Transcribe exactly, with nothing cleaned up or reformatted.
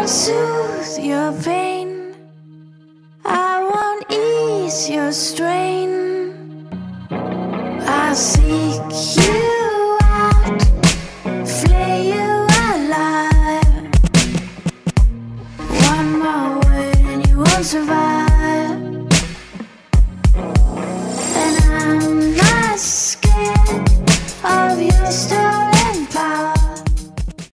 won't soothe your pain, I won't ease your strain. I seek you.